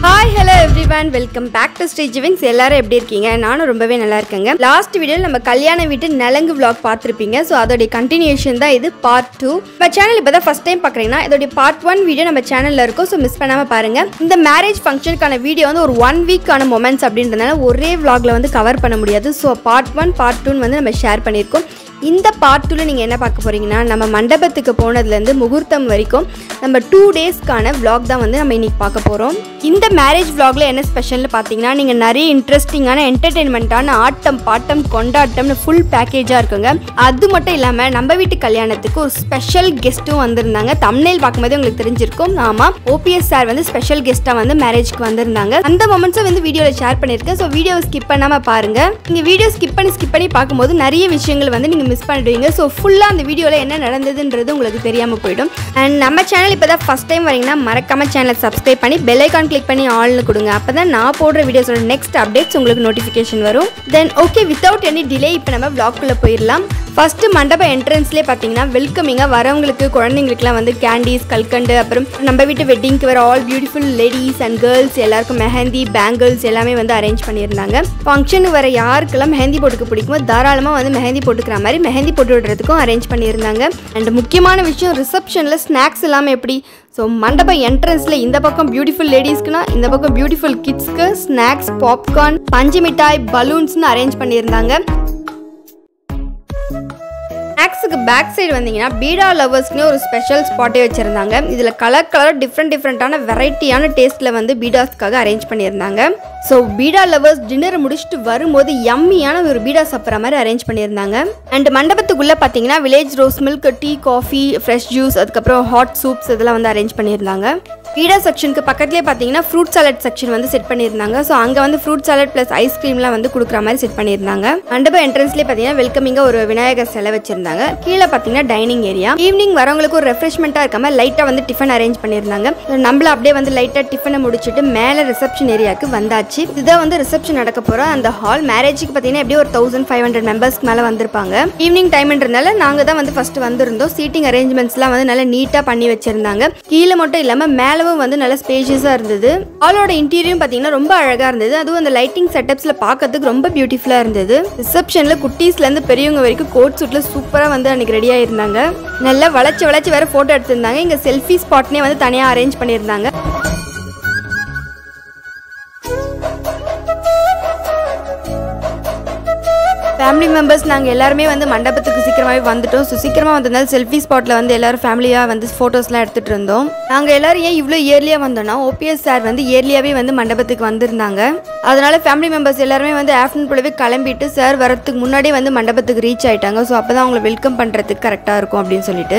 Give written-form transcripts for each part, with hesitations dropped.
Hi, hello everyone. Welcome back to Stage Wings. எல்லாரும் எப்படி இருக்கீங்க? நானும் ரொம்பவே நல்லா இருக்கேங்க. லாஸ்ட் வீடியோல நம்ம கல்யாண வீட்டு நலங்கு vlog பார்த்திருப்பீங்க. சோ அதோட கண்டினியூஷன் தான் இது part 2. நம்ம சேனல் இப்பதான் ஃபர்ஸ்ட் டைம் பார்க்கறீங்கன்னா இதோட part 1 வீடியோ நம்ம சேனல்ல இருக்கும். சோ மிஸ் பண்ணாம பாருங்க. இந்த மேரேஜ் ஃபங்க்ஷனுக்கான வீடியோ வந்து ஒரு 1 வீக்கான மொமெண்ட்ஸ் அப்படின்றதால ஒரே vlogல வந்து கவர் பண்ண முடியாது. சோ part 1 part 2 வந்து நம்ம ஷேர் பண்ணியிருக்கோம். இந்த பார்ட் 2ல நீங்க என்ன பார்க்க போறீங்கன்னா நம்ம மண்டபத்துக்கு போனதுல இருந்து முகூர்த்தம் வரைக்கும் நம்ம 2 டேஸ்க்கான vlog தான் வந்து நம்ம இன்னைக்கு பார்க்க போறோம். இந்த மேரேஜ் vlogல என்ன ஸ்பெஷல்னு பாத்தீங்கன்னா நீங்க நிறைய இன்ட்ரெஸ்டிங்கான என்டர்டெயின்மென்ட்டான ஆட்டம் பாட்டம் கொண்டாட்டம்னு ஃபுல் பேக்கேஜா இருக்குங்க. அது மட்டும் இல்லாம நம்ம வீட்டு கல்யாணத்துக்கு ஒரு ஸ்பெஷல் கெஸ்ட்டும் வந்திருந்தாங்க. தம்ப்நெயில் பார்க்கும்போது உங்களுக்கு தெரிஞ்சிருக்கும். ஆமா, OPS சார் வந்து ஸ்பெஷல் கெஸ்டா வந்து மேரேஜ்க்கு வந்திருந்தாங்க. அந்த மொமெண்ட்ஸை வந்து வீடியோல ஷேர் பண்ணிருக்கேன். ஸோ வீடியோவை ஸ்கிப் பண்ணாம பாருங்க. நீங்க வீடியோ ஸ்கிப் பண்ணி பார்க்கும்போது நிறைய விஷயங்கள் வந்து நீங்க மிஸ் பண்ணிடுவீங்க. ஸோ ஃபுல்லாக அந்த வீடியோவில் என்ன நடந்ததுன்றது உங்களுக்கு தெரியாமல் போயிடும். அண்ட் நம்ம சேனல் இப்போ தான் ஃபஸ்ட் டைம் வரீங்கன்னா மறக்காம சேனலை சப்ஸ்கிரைப் பண்ணி பெல் ஐக்கான் கிளிக் பண்ணி ஆல்னு கொடுங்க. அப்போ தான் நான் போடுற வீடியோஸோட நெக்ஸ்ட் அப்டேட்ஸ் உங்களுக்கு நோட்டிஃபிகேஷன் வரும். Then okay, without any delay இப்போ நம்ம vlogக்குள்ளே போயிடலாம். ஃபர்ஸ்ட் மண்டப என்ட்ரன்ஸ்லேயே பார்த்தீங்கன்னா வெல்கமிங்காக வரவங்களுக்கு குழந்தைங்களுக்குலாம் வந்து கேண்டீஸ் கல்கண்டு, அப்புறம் நம்ம வீட்டு வெட்டிங்க்கு வர all beautiful ladies and girls எல்லாருக்கும் மெஹந்தி பேங்கிள்ஸ் எல்லாமே வந்து அரேஞ்ச் பண்ணியிருந்தாங்க. ஃபங்க்ஷனுக்கு வர யாருக்கெல்லாம் மெஹந்தி போட்டுக்க பிடிக்குமோ தாராளமாக வந்து மெஹந்தி போட்டுக்கிற மாதிரி மெஹந்தி போட்டு விடுறதுக்கும் அரேஞ்ச் பண்ணியிருந்தாங்க. அண்ட் முக்கியமான விஷயம் ரிசப்ஷனில் ஸ்நாக்ஸ் எல்லாமே எப்படி. ஸோ மண்டப என்ட்ரன்ஸில் இந்த பக்கம் பியூட்டிஃபுல் லேடிஸ்க்குனா இந்த பக்கம் பியூட்டிஃபுல் கிட்ஸ்க்கு ஸ்நாக்ஸ், பாப்கார்ன், பஞ்சு மிட்டாய், பலூன்ஸ்னு அரேஞ்ச் பண்ணியிருந்தாங்க. ஸ்நாக்ஸுக்கு பேக் சைடு வந்தீங்கன்னா பீடா லவர்ஸ்க்குன்னு ஒரு ஸ்பெஷல் ஸ்பாட்டே வச்சுருந்தாங்க. இதில் கலர் டிஃப்ரெண்ட்டான வெரைட்டியான டேஸ்ட்டில் வந்து பீடாஸ்க்காக அரேஞ்ச் பண்ணியிருந்தாங்க. ஸோ பீடா லவர்ஸ் டின்னர் முடிச்சுட்டு வரும்போது யம்மியான ஒரு பீடா சாப்பிட்ற மாதிரி அரேஞ்ச் பண்ணியிருந்தாங்க. அண்ட் மண்டபத்துக்குள்ளே பார்த்தீங்கன்னா village rose milk, tea, coffee, fresh juice, அதுக்கப்புறம் ஹாட் சூப்ஸ் இதெல்லாம் வந்து அரேஞ்ச் பண்ணியிருந்தாங்க. பீடா செக்ஷனுக்கு பக்கத்துலேயே பார்த்தீங்கன்னா ஃப்ரூட் சாலட் செக்ஷன் வந்து செட் பண்ணியிருந்தாங்க. ஸோ அங்கே வந்து ஃப்ரூட் சாலட் ப்ளஸ் ஐஸ்கிரீம்லாம் வந்து கொடுக்குற மாதிரி செட் பண்ணியிருந்தாங்க. மண்டப என்ட்ரன்ஸ்லேயே பார்த்தீங்கன்னா வெல்கமிங்காக ஒரு விநாயகர் சிலை வச்சிருந்தாங்க. கீழே பார்த்தீங்கன்னா டைனிங் ஏரியா. ஈவினிங் வரவங்களுக்கு ஒரு ரெஃப்ரெஷ்மெண்ட்டாக இருக்காம லைட்டாக வந்து டிஃபன் அரேஞ்ச் பண்ணியிருந்தாங்க. நம்மள அப்படியே வந்து லைட்டாக டிஃபனை முடிச்சுட்டு மேலே ரிசப்ஷன் ஏரியாவுக்கு வந்தாச்சு. இதுதான் வந்து ரிசப்ஷன் நடக்க போகிற அந்த ஹால். மேரேஜுக்கு பார்த்தீங்கன்னா எப்படியும் ஒரு 1500 மெம்பர்ஸ்க்கு மேலே வந்திருப்பாங்க. ஈவினிங் டைம்ன்றதுனால நாங்கள் தான் வந்து ஃபர்ஸ்ட் வந்திருந்தோம். சீட்டிங் அரேஞ்ச்மெண்ட்ஸ்லாம் வந்து நல்லா நீட்டாக பண்ணி வச்சிருந்தாங்க. கீழே மட்டும் இல்லாமல் மேலே வந்து நல்ல ஸ்பேஷியஸா இருந்தது. ஹாலோட இன்டீரியரும் பாத்தீங்கன்னா ரொம்ப அழகா இருந்தது. அதுவும் அந்த லைட்டிங் செட்டப்ஸ்ல பார்க்கிறதுக்கு ரொம்ப பியூட்டிஃபுல்லா இருந்தது. ரிசப்ஷன்ல குட்டீஸ்ல இருந்து பெரியவங்க வரைக்கும் கோட் சூட்ல சூப்பரா வந்து அன்னைக்கு ரெடியா இருந்தாங்க. நல்லா வளைச்சு வேற போட்டோ எடுத்திருந்தாங்க. இங்க செல்ஃபி ஸ்பாட்னே வந்து தனியா அரேஞ்ச் பண்ணியிருந்தாங்க. ஃபேமிலி மெம்பர்ஸ் நாங்கள் எல்லாருமே வந்து மண்டபத்துக்கு சீக்கிரமாகவே வந்துட்டோம். ஸோ சீக்கிரமாக வந்ததுனால செல்ஃபி ஸ்பாட்டில் வந்து எல்லாரும் ஃபேமிலியாக வந்து ஃபோட்டோஸ்லாம் எடுத்துகிட்டு இருந்தோம். நாங்கள் எல்லாரும் ஏன் இவ்வளோ இயர்லியாக வந்தோம்னா OPS சார் வந்து இயர்லியாகவே வந்து மண்டபத்துக்கு வந்திருந்தாங்க. அதனால ஃபேமிலி மெம்பர்ஸ் எல்லாருமே வந்து ஆஃப்டர்நூன் போலவே கிளம்பிட்டு சார் வரத்துக்கு முன்னாடியே வந்து மண்டபத்துக்கு ரீச் ஆகிட்டாங்க. ஸோ அப்போ தான் அவங்களை வெல்கம் பண்ணுறதுக்கு கரெக்டாக இருக்கும் அப்படின்னு சொல்லிட்டு.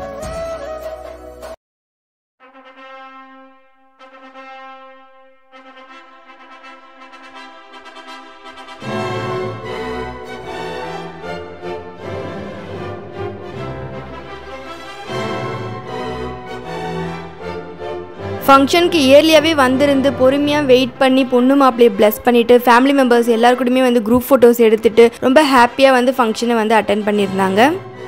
ஃபங்க்ஷனுக்கு இயர்லியாகவே வந்திருந்து பொறுமையாக வெயிட் பண்ணி பொண்ணு மாப்பிள்ளையை பிளஸ் பண்ணிவிட்டு ஃபேமிலி மெம்பர்ஸ் எல்லாருக்கூடயுமே வந்து குரூப் ஃபோட்டோஸ் எடுத்துகிட்டு ரொம்ப ஹாப்பியாக வந்து ஃபங்க்ஷனை வந்து அட்டென்ட் பண்ணியிருந்தாங்க.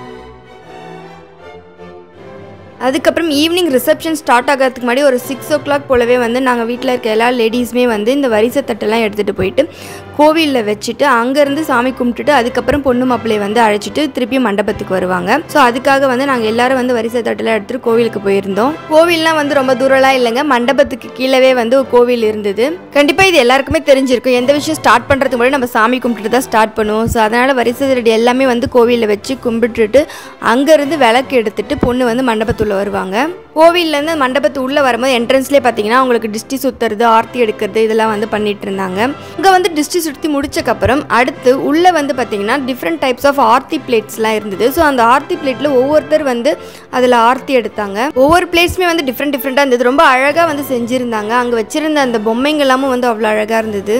அதுக்கப்புறம் ஈவினிங் ரிசப்ஷன் ஸ்டார்ட் ஆகிறதுக்கு முன்னாடி ஒரு 6 o'clock போலவே வந்து நாங்கள் வீட்டில் இருக்க எல்லா லேடிஸுமே வந்து இந்த வரிசை தட்டெல்லாம் எடுத்துகிட்டு போயிட்டு கோவிலில் வச்சுட்டு அங்கேருந்து சாமி கும்பிட்டுட்டு அதுக்கப்புறம் பொண்ணு மாப்பிள்ளையை வந்து அழைச்சிட்டு திருப்பி மண்டபத்துக்கு வருவாங்க. ஸோ அதுக்காக வந்து நாங்கள் எல்லாரும் வந்து வரிசை தட்டெல்லாம் எடுத்துகிட்டு கோவிலுக்கு போயிருந்தோம். கோவில்லாம் வந்து ரொம்ப தூரம்லாம் இல்லைங்க, மண்டபத்துக்கு கீழவே வந்து ஒரு கோவில் இருந்தது. கண்டிப்பாக இது எல்லாருக்குமே தெரிஞ்சிருக்கும். எந்த விஷயம் ஸ்டார்ட் பண்ணுறதுக்கு முன்னாடி நம்ம சாமி கும்பிட்டுட்டு தான் ஸ்டார்ட் பண்ணுவோம். ஸோ அதனால் வரிசை தட்டு எல்லாமே வந்து கோவிலில் வச்சு கும்பிட்டுட்டு அங்கேருந்து விளக்கு எடுத்துட்டு பொண்ணு வந்து மண்டபத்துள்ள வருவாங்க. கோவில்லேருந்து மண்டபத்து உள்ளே வரும்போது என்ட்ரன்ஸ்லேயே பார்த்தீங்கன்னா அவங்களுக்கு டிஸ்டி சுற்றுறது, ஆர்த்தி எடுக்கிறது இதெல்லாம் வந்து பண்ணிட்டு இருந்தாங்க. இங்கே வந்து டிஸ்டி சுற்றி முடிச்சக்கப்புறம் அடுத்து உள்ளே வந்து பார்த்தீங்கன்னா டிஃப்ரெண்ட் டைப்ஸ் ஆஃப் ஆர்த்தி பிளேட்ஸ்லாம் இருந்தது. ஸோ அந்த ஆர்த்தி பிளேட்டில் ஒவ்வொருத்தர் வந்து அதில் ஆர்த்தி எடுத்தாங்க. ஒவ்வொரு பிளேட்ஸுமே வந்து டிஃப்ரெண்ட்டாக இருந்தது. ரொம்ப அழகாக வந்து செஞ்சுருந்தாங்க. அங்கே வச்சுருந்த அந்த பொம்மைங்க எல்லாமும் வந்து அவ்வளோ அழகாக இருந்தது.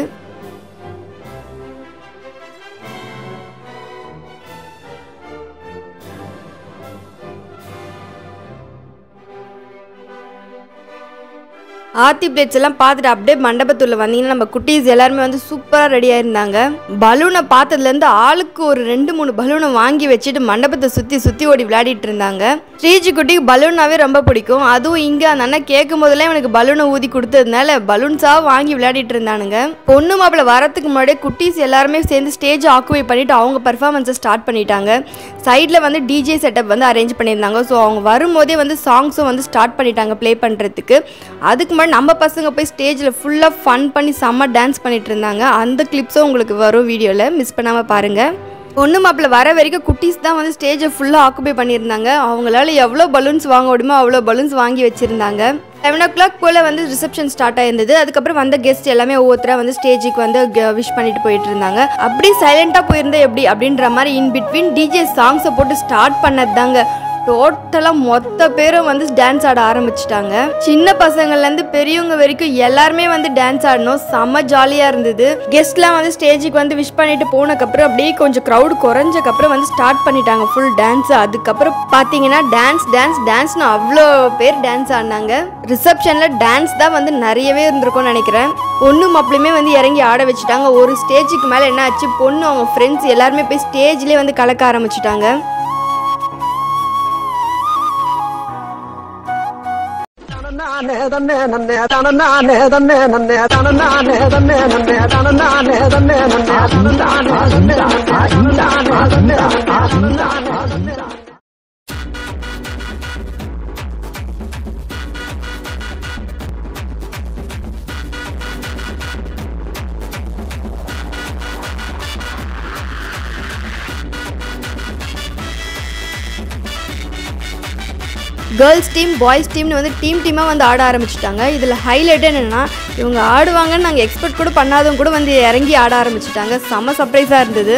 ஆர்த்தி பிளேட்ஸ் எல்லாம் பார்த்துட்டு அப்படியே மண்டபத்துள்ள வந்தீங்கன்னா நம்ம குட்டீஸ் எல்லாருமே வந்து சூப்பராக ரெடியாக இருந்தாங்க. பலூனை பார்த்ததுலேருந்து ஆளுக்கு ஒரு 2-3 பலூனை வாங்கி வச்சுட்டு மண்டபத்தை சுற்றி ஓடி விளையாடிட்டு இருந்தாங்க. ஸ்ரீஜி குட்டிக்கு பலூனாவே ரொம்ப பிடிக்கும். அதுவும் இங்கே அந்த அண்ணன் கேட்கும் போதெல்லாம் எனக்கு பலூனை ஊதி கொடுத்ததுனால பலூன்ஸாக வாங்கி விளையாடிட்டு இருந்தானுங்க. பொண்ணு மாப்பிள்ளை வரத்துக்கு முன்னாடியே குட்டீஸ் எல்லாருமே சேர்ந்து ஸ்டேஜ் ஆக்குபை பண்ணிட்டு அவங்க பர்ஃபார்மன்ஸை ஸ்டார்ட் பண்ணிட்டாங்க. சைடில் வந்து டிஜே செட்டப் வந்து அரேஞ்ச் பண்ணியிருந்தாங்க. ஸோ அவங்க வரும்போதே வந்து சாங்ஸும் வந்து ஸ்டார்ட் பண்ணிட்டாங்க ப்ளே பண்ணுறதுக்கு. அதுக்கு முன்னாடி நம்ம பசங்க போய் ஸ்டேஜில் ஃபுல்லாக ஃபன் பண்ணி செம்ம டான்ஸ் பண்ணிட்டு இருந்தாங்க. அந்த கிளிப்ஸும் உங்களுக்கு வரும் வீடியோவில், மிஸ் பண்ணாமல் பாருங்கள். பொண்ணு மாப்பிள்ளை வர வரைக்கும் குட்டீஸ் தான் வந்து ஸ்டேஜை ஃபுல்லாக ஆக்குபை பண்ணியிருந்தாங்க. அவங்களால எவ்வளோ பலூன்ஸ் வாங்க முடியுமோ அவ்வளோ பலூன்ஸ் வாங்கி வச்சுருந்தாங்க. 7 o'clock போல் வந்து ரிசப்ஷன் ஸ்டார்ட் ஆயிருந்தது. அதுக்கப்புறம் வந்த கெஸ்ட் எல்லாமே ஒவ்வொருத்தராக வந்து ஸ்டேஜுக்கு வந்து விஷ் பண்ணிட்டு போயிட்டு இருந்தாங்க. அப்படி சைலண்டாக போயிருந்தா எப்படி அப்படின்ற மாதிரி இன் பிட்வீன் டிஜே சாங்ஸை போட்டு ஸ்டார்ட் பண்ணது தாங்க. டோட்டலாக மொத்த பேரும் வந்து டான்ஸ் ஆட ஆரம்பிச்சிட்டாங்க. சின்ன பசங்கள்லேருந்து பெரியவங்க வரைக்கும் எல்லாருமே வந்து டான்ஸ் ஆடணும். செம்ம ஜாலியாக இருந்தது. கெஸ்ட்லாம் வந்து ஸ்டேஜுக்கு வந்து விஷ் பண்ணிட்டு போனதுக்கப்புறம் அப்படியே கொஞ்சம் க்ரௌடு குறைஞ்சக்கப்புறம் வந்து ஸ்டார்ட் பண்ணிட்டாங்க ஃபுல் டான்ஸ். அதுக்கப்புறம் பார்த்தீங்கன்னா டான்ஸ்னு அவ்வளோ பேர் டான்ஸ் ஆடினாங்க. ரிசப்ஷனில் டான்ஸ் தான் வந்து நிறையவே இருந்திருக்கும்னு நினைக்கிறேன். பொண்ணு மாப்பிளையுமே வந்து இறங்கி ஆட வச்சுட்டாங்க. ஒரு ஸ்டேஜுக்கு மேலே என்ன ஆச்சு, பொண்ணு அவங்க ஃப்ரெண்ட்ஸ் எல்லாருமே போய் ஸ்டேஜ்லேயே வந்து கலக்க ஆரம்பிச்சிட்டாங்க. கேர்ள்ஸ் டீம் பாய்ஸ் டீம்னு வந்து டீமாக வந்து ஆட ஆரம்பிச்சிட்டாங்க. இதில் ஹைலைட் என்னென்னா இவங்க ஆடுவாங்கன்னு நாங்கள் எக்ஸ்பெக்ட் கூட பண்ணாதவங்க கூட வந்து இறங்கி ஆட ஆரம்பிச்சிட்டாங்க. செம்ம சர்ப்ரைஸாக இருந்தது.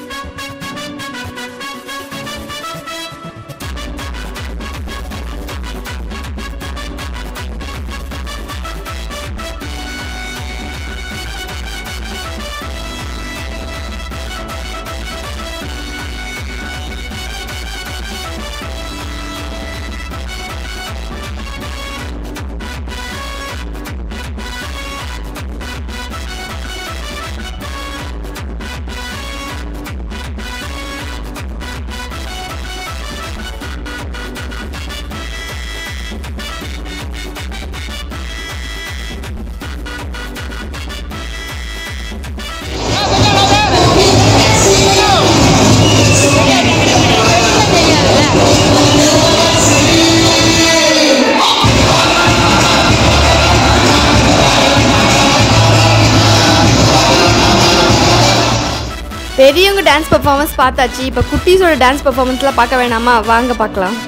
பெரியவங்க டான்ஸ் பர்ஃபார்மன்ஸ் பார்த்தாச்சு. இப்போ குட்டீஸோட டான்ஸ் பர்ஃபார்மன்ஸ்லாம் பார்க்க வேணாமா? வாங்க பார்க்கலாம்.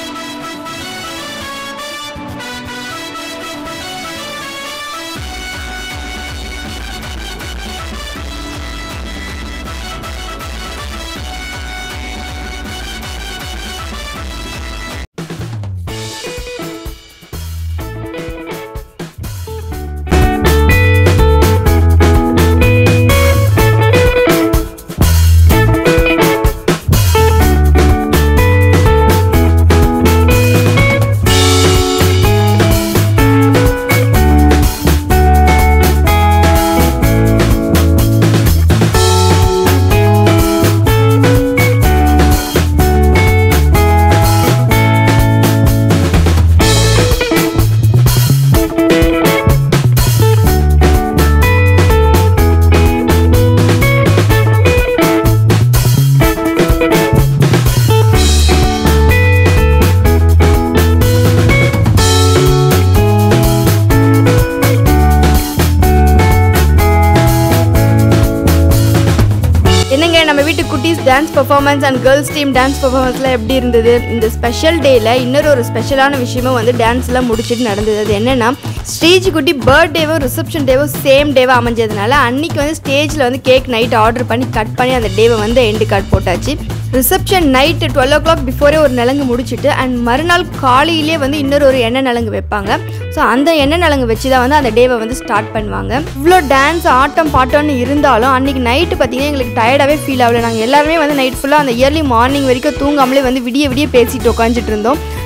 நம்ம வீட்டு குட்டீஸ் dance performance and girls team dance பெர்ஃபார்மன்ஸ்லாம் எப்படி இருந்தது? இந்த ஸ்பெஷல் டேயில் இன்னொரு ஸ்பெஷலான விஷயமும் வந்து டான்ஸ்லாம் முடிச்சுட்டு நடந்தது. அது என்னென்னா, ஸ்டேஜ் குட்டி பர்த்டேவோ ரிசப்ஷன் டேவோ சேம் டேவோ அமைஞ்சதுனால அன்றைக்கி வந்து ஸ்டேஜில் வந்து கேக் நைட் ஆர்டர் பண்ணி கட் பண்ணி அந்த டேவை வந்து எண்டு கார்டு போட்டாச்சு. ரிசப்ஷன் நைட்டு 12 o'clock பிஃபோரே ஒரு நலங்கு முடிச்சுட்டு அண்ட் மறுநாள் காலையிலே வந்து இன்னொரு எண்ணெய் நலங்கு வைப்பாங்க. ஸோ அந்த எண்ணெய் நலங்கு வச்சு தான் வந்து அந்த டேவை வந்து ஸ்டார்ட் பண்ணுவாங்க. இவ்வளோ டான்ஸ் ஆட்டம் பாட்டம்னு இருந்தாலும் அன்றைக்கி நைட்டு பார்த்திங்கன்னா எங்களுக்கு டயர்டாகவே ஃபீல் ஆகலை. நாங்கள் எல்லாருமே வந்து நைட் ஃபுல்லாக அந்த இயர்லி மார்னிங் வரைக்கும் தூங்காமலே வந்து விடிய பேசிட்டு உட்காந்துட்டு இருந்தோம்.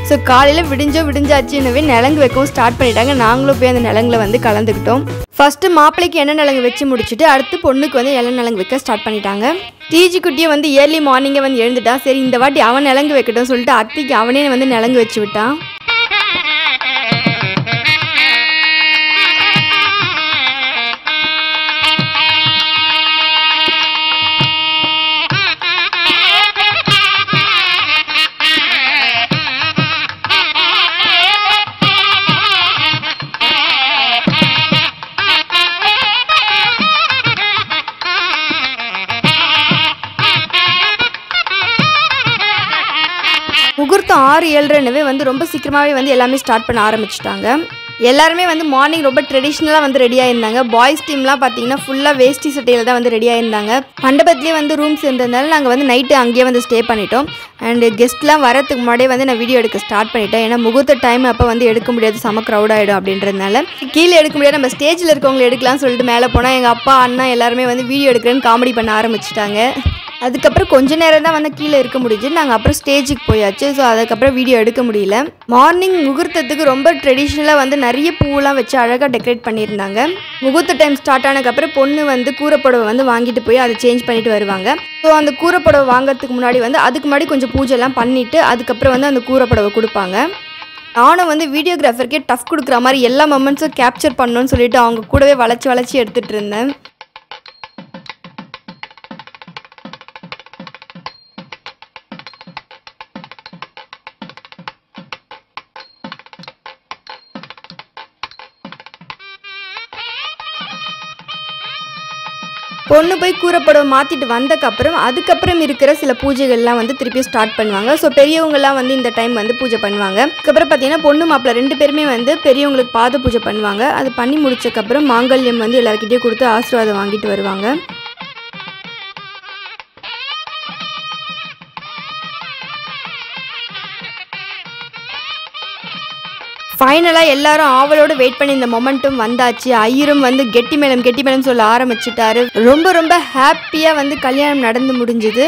ஸோ காலையில் விடிஞ்சாச்சுன்னவே நிலங்கு வைக்கவும் ஸ்டார்ட் பண்ணிட்டாங்க. நாங்களும் போய் அந்த நிலங்கில் வந்து கலந்துக்கிட்டோம். ஃபஸ்ட்டு மாப்பிள்ளைக்கு எண்ணெய் நிலங்கு வச்சு முடிச்சுட்டு அடுத்து பொண்ணுக்கு வந்து இலை நிலங்கு வைக்க ஸ்டார்ட் பண்ணிட்டாங்க. டிஜி குட்டியை வந்து ஏர்லி மார்னிங்கே வந்து எழுந்துட்டான். சரி இந்த வாட்டி அவன் நிலங்கு வைக்கட்டும் சொல்லிட்டு அத்திக்கு அவனே வந்து நிலங்கு வச்சு விட்டான். முகூர்த்தம் 6-7:30 வந்து ரொம்ப சீக்கிரமாகவே வந்து எல்லாமே ஸ்டார்ட் பண்ண ஆரம்பிச்சிட்டாங்க. எல்லாருமே வந்து மார்னிங் ரொம்ப ட்ரெடிஷ்னலாக வந்து ரெடியாக இருந்தாங்க. பாய்ஸ் டீம்லாம் பார்த்தீங்கன்னா ஃபுல்லாக வேஷ்டி சட்டையில் தான் வந்து ரெடியாக இருந்தாங்க. மண்டபத்துலேயே வந்து ரூம்ஸ் இருந்ததுனால நாங்கள் வந்து நைட்டு அங்கேயே வந்து ஸ்டே பண்ணிட்டோம். அண்டு கெஸ்ட்லாம் வரதுக்கு முன்னாடியே வந்து நான் வீடியோ எடுக்க ஸ்டார்ட் பண்ணிட்டேன். ஏன்னா முகூர்த்த டைம் அப்போ வந்து எடுக்க முடியாது, செம க்ரௌட் ஆகிடும் அப்படின்றதுனால. கீழே எடுக்க முடியாது, நம்ம ஸ்டேஜில் இருக்கவங்களை எடுக்கலாம்னு சொல்லிட்டு மேலே போனால் எங்கள் அப்பா அண்ணா எல்லாருமே வந்து வீடியோ எடுக்கிறேன்னு காமெடி பண்ண ஆரம்பிச்சிட்டாங்க. அதுக்கப்புறம் கொஞ்ச நேரம் தான் வந்து கீழே இருக்க முடிஞ்சு. நாங்கள் அப்புறம் ஸ்டேஜுக்கு போயாச்சு. ஸோ அதுக்கப்புறம் வீடியோ எடுக்க முடியல. மார்னிங் முகூர்த்தத்துக்கு ரொம்ப ட்ரெடிஷ்னலாக வந்து நிறைய பூவெலாம் வச்சு அழகாக டெக்கரேட் பண்ணியிருந்தாங்க. முகூர்த்த டைம் ஸ்டார்ட் ஆனதுக்கப்புறம் பொண்ணு வந்து கூரைப்புடவை வந்து வாங்கிட்டு போய் அதை சேஞ்ச் பண்ணிட்டு வருவாங்க. ஸோ அந்த கூரைப்புடவை வாங்கிறதுக்கு முன்னாடி வந்து அதுக்கு முன்னாடி கொஞ்சம் பூஜைலாம் பண்ணிவிட்டு அதுக்கப்புறம் வந்து அந்த கூரைப்புடவை கொடுப்பாங்க. நானும் வந்து வீடியோகிராஃபருக்கே டஃப் கொடுக்குற மாதிரி எல்லா மொமெண்ட்ஸும் கேப்சர் பண்ணணும்னு சொல்லிட்டு அவங்க கூடவே வளைச்சி எடுத்துகிட்டு இருந்தேன். பொண்ணு போய் கூரைப்புடவை மாற்றிட்டு வந்தக்கப்புறம் அதுக்கப்புறம் இருக்கிற சில பூஜைகள்லாம் வந்து திருப்பி ஸ்டார்ட் பண்ணுவாங்க. ஸோ பெரியவங்களாம் வந்து இந்த டைம் வந்து பூஜை பண்ணுவாங்க. அதுக்கப்புறம் பார்த்தீங்கன்னா பொண்ணு மாப்பிள்ளை 2 பேருமே வந்து பெரியவங்களுக்கு பாத பூஜை பண்ணுவாங்க. அது பண்ணி முடிச்சக்கப்புறம் மாங்கல்யம் வந்து எல்லாருக்கிட்டே கொடுத்து ஆசீர்வாதம் வாங்கிட்டு வருவாங்க. ஃபைனலாக எல்லாரும் ஆவலோடு வெயிட் பண்ணி இந்த மொமெண்ட்டும் வந்தாச்சு. ஐயரும் வந்து கெட்டி மேளம் சொல்ல ஆரம்பிச்சிட்டாரு. ரொம்ப ஹாப்பியாக வந்து கல்யாணம் நடந்து முடிஞ்சுது.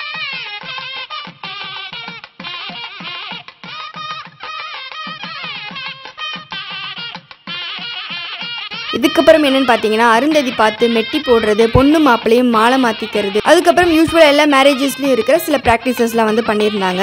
இதுக்கப்புறம் என்னன்னு பார்த்தீங்கன்னா அருந்ததி பார்த்து மெட்டி போடுறது, பொண்ணு மாப்பிள்ளையும் மாலை மாற்றிக்கிறது. அதுக்கப்புறம் யூஸ்வலாக எல்லா மேரேஜஸ்லையும் இருக்கிற சில ப்ராக்டிசஸ்லாம் வந்து பண்ணியிருந்தாங்க.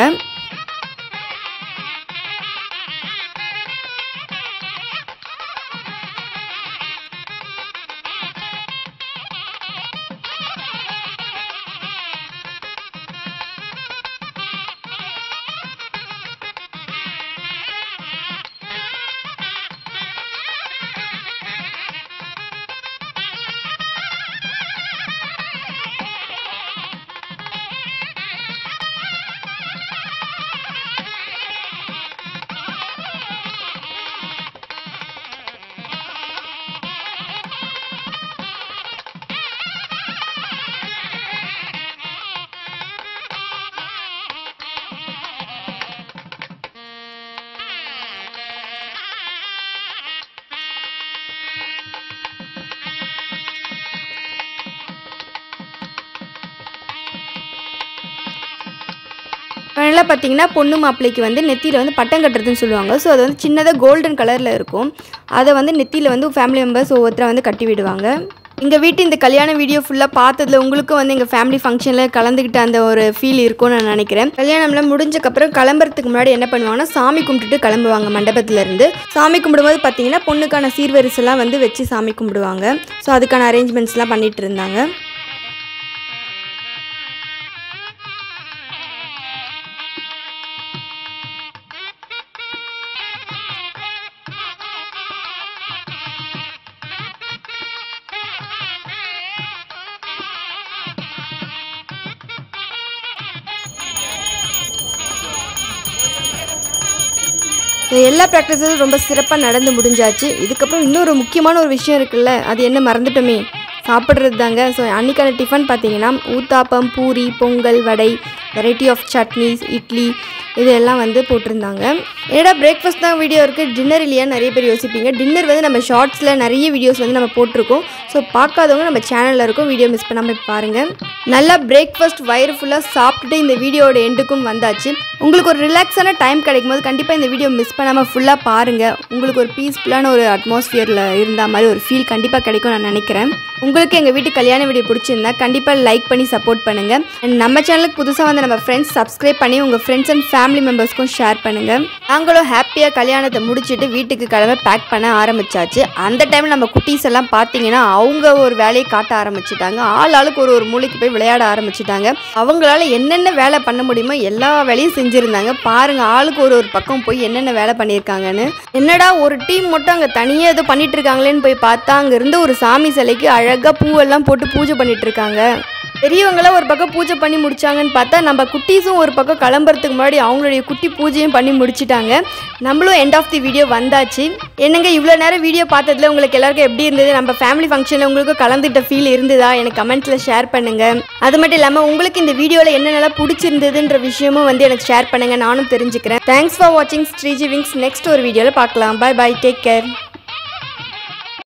அதனால் பார்த்தீங்கன்னா பொண்ணு மாப்பிள்ளைக்கு வந்து நெத்தியில் வந்து பட்டம் கட்டுறதுன்னு சொல்லுவாங்க. ஸோ அது வந்து சின்னதாக கோல்டன் கலரில் இருக்கும். அதை வந்து நெத்தியில் வந்து ஃபேமிலி மெம்பர்ஸ் ஒவ்வொருத்தரை வந்து கட்டி விடுவாங்க. எங்கள் வீட்டு இந்த கல்யாண வீடியோ ஃபுல்லாக பார்த்ததில் உங்களுக்கும் வந்து எங்கள் ஃபேமிலி ஃபங்க்ஷனில் கலந்துக்கிட்ட அந்த ஒரு ஃபீல் இருக்கும்னு நான் நினைக்கிறேன். கல்யாணம்லாம் முடிஞ்சக்கப்புறம் கிளம்புறதுக்கு முன்னாடி என்ன பண்ணுவாங்கன்னா சாமி கும்பிட்டுட்டு கிளம்புவாங்க மண்டபத்திலேருந்து. சாமி கும்பிடும்போது பார்த்தீங்கன்னா பொண்ணுக்கான சீர்வரிசெல்லாம் வந்து வச்சு சாமி கும்பிடுவாங்க. ஸோ அதுக்கான அரேஞ்ச்மெண்ட்ஸ்லாம் பண்ணிகிட்டு இருந்தாங்க. எல்லா ப்ராக்டிஸஸும் ரொம்ப சிறப்பாக நடந்து முடிஞ்சாச்சு. இதுக்கப்புறம் இன்னொரு முக்கியமான ஒரு விஷயம் இருக்குல்ல, அது என்ன மறந்துட்டோமே, சாப்பிட்றது தாங்க. ஸோ அன்றைக்கான டிஃபன் பார்த்தீங்கன்னா uttapam, puri, pongal, vada, variety of chutneys, idli, இதெல்லாம் வந்து போட்டிருந்தாங்க. என்னடா பிரேக்ஃபாஸ்ட் தான் வீடியோ இருக்குது, டின்னர் இல்லையா நிறைய பேர் யோசிப்பீங்க. டின்னர் வந்து நம்ம ஷார்ட்ஸில் நிறைய வீடியோஸ் வந்து நம்ம போட்டிருக்கோம். ஸோ பார்க்காதவங்க நம்ம சேனலில் இருக்கும், வீடியோ மிஸ் பண்ணாமல் பாருங்கள். நல்லா பிரேக்ஃபாஸ்ட் வயிறு ஃபுல்லாக சாப்பிட்டுட்டு இந்த வீடியோட எண்டுக்கும் வந்தாச்சு. உங்களுக்கு ஒரு ரிலாக்ஸான டைம் கிடைக்கும் போது கண்டிப்பாக இந்த வீடியோ மிஸ் பண்ணாமல் ஃபுல்லாக பாருங்கள். உங்களுக்கு ஒரு பீஸ்ஃபுல்லான ஒரு அட்மாஸ்ஃபியரில் இருந்த மாதிரி ஒரு ஃபீல் கண்டிப்பாக கிடைக்கும் நான் நினைக்கிறேன். உங்களுக்கு எங்கள் வீட்டு கல்யாண வீடியோ பிடிச்சிருந்தா கண்டிப்பாக லைக் பண்ணி சப்போர்ட் பண்ணுங்கள். அண்ட் நம்ம சேனலுக்கு புதுசாக வந்து நம்ம ஃப்ரெண்ட்ஸ் சப்ஸ்கிரைப் பண்ணி உங்கள் ஃப்ரெண்ட்ஸ் அண்ட் ஃபேமிலி மெம்பர்ஸ்க்கும் ஷேர் பண்ணுங்கள். நாங்களும் ஹாப்பியாக கல்யாணத்தை முடிச்சுட்டு வீட்டுக்கு கிளம்ப பேக் பண்ண ஆரம்பிச்சாச்சு. அந்த டைமில் நம்ம குட்டீஸ் எல்லாம் பார்த்தீங்கன்னா அவங்க ஒரு வேலையை காட்ட ஆரம்பிச்சிட்டாங்க. ஆளுக்கு ஒரு மூளைக்கு போய் விளையாட ஆரம்பிச்சிட்டாங்க. அவங்களால என்னென்ன வேலை பண்ண முடியுமோ எல்லா வேலையும் செஞ்சுருந்தாங்க. பாருங்கள், ஆளுக்கு ஒரு பக்கம் போய் என்னென்ன வேலை பண்ணியிருக்காங்கன்னு. என்னடா ஒரு டீம் மட்டும் அங்கே தனியாக ஏதோ பண்ணிட்டு இருக்காங்களேன்னு போய் பார்த்தா அங்கே இருந்து ஒரு சாமி சிலைக்கு அழகாக பூவெல்லாம் போட்டு பூஜை பண்ணிட்டு இருக்காங்க. பெரியவங்களாம் ஒரு பக்கம் பூஜை பண்ணி முடிச்சாங்கன்னு பார்த்தா நம்ம குட்டீஸும் ஒரு பக்கம் கிளம்புறதுக்கு முன்னாடி அவங்களுடைய குட்டி பூஜையும் பண்ணி முடிச்சிட்டாங்க. நம்மளும் எண்ட் ஆஃப் தி வீடியோ வந்தாச்சு. என்னங்க இவ்வளோ நேரம் வீடியோ பார்த்ததுல உங்களுக்கு எல்லாருக்கும் எப்படி இருந்தது? நம்ம ஃபேமிலி ஃபங்க்ஷனில் உங்களுக்கு கலந்துட்ட ஃபீல் இருந்ததா? எனக்கு கமெண்ட்ஸில் ஷேர் பண்ணுங்கள். அது மட்டும் இல்லாமல் உங்களுக்கு இந்த வீடியோவில் என்னென்னலாம் பிடிச்சிருந்ததுன்ற விஷயமும் வந்து எனக்கு ஷேர் பண்ணுங்கள், நானும் தெரிஞ்சுக்கிறேன். தேங்க்ஸ் ஃபார் வாட்சிங் ஸ்ரீஜி விங்ஸ். நெக்ஸ்ட் ஒரு வீடியோவில் பார்க்கலாம். Bye bye, take care.